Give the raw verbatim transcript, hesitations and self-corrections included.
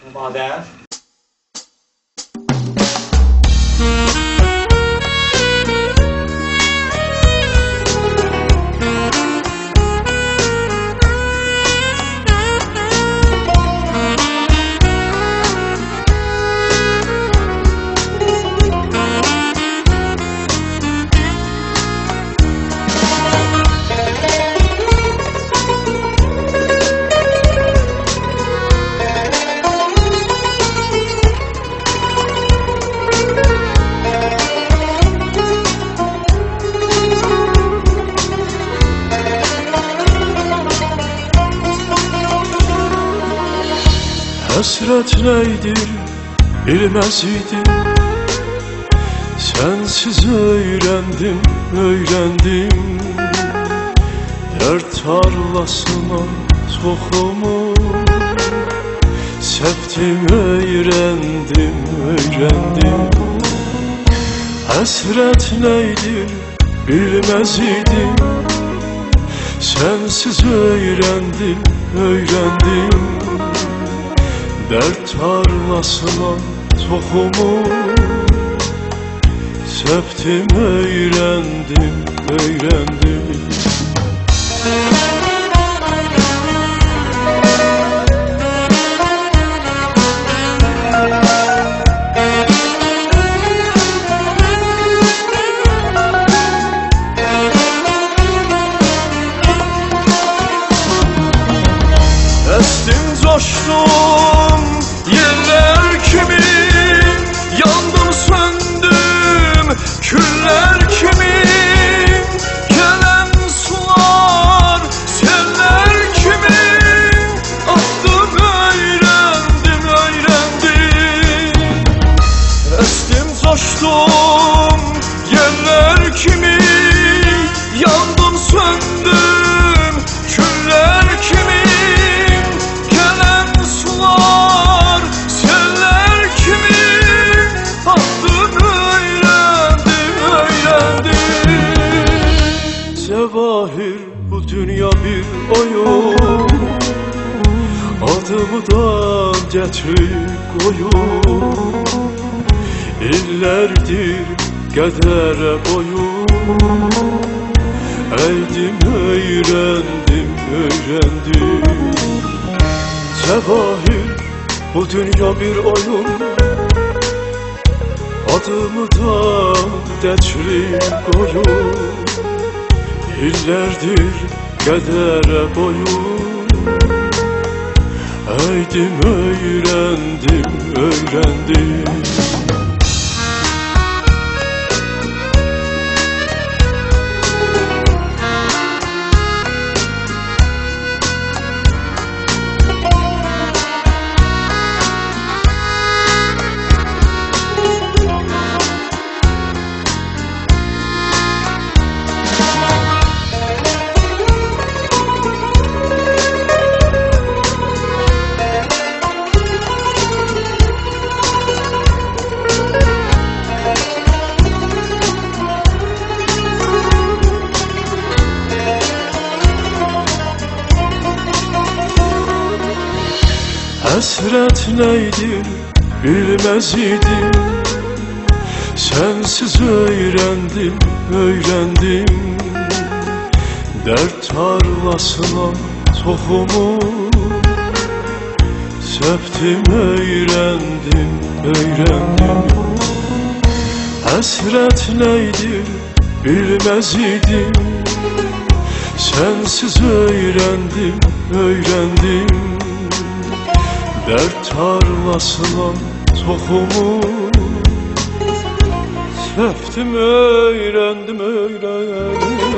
Madem. Hasret neydir bilmez idim, sensiz öğrendim, öğrendim. Dert tarlasına tohumu septim, öğrendim, öğrendim. Hasret neydir bilmez idim, sensiz öğrendim, öğrendim. Dert tarlasına tohumu septim, öğrendim, öğrendim. Estim, coştum yerler kimi, yandım söndüm küller kimi. Gelen sular seller kimi, aktım öğrendim, öğrendim. Estim, coştum yerler kimi, yandım söndüm küller kimi. Cevahir bu dünya bir oyun, adımı da getirip koyun. İllerdir kedere boyun, eğdim, öğrendim, öğrendim. Cevahir bu dünya bir oyun, adımı da getirip koyun. İllerdir kedere boyun, eğdim, öğrendim, öğrendim. Hasret neydir bilmez idim, sensiz öğrendim, öğrendim. Dert tarlasına tohumu septim, öğrendim, öğrendim. Hasret neydir bilmez idim, sensiz öğrendim, öğrendim. Dert tarlasına tohumu septim, öğrendim, öğrendim.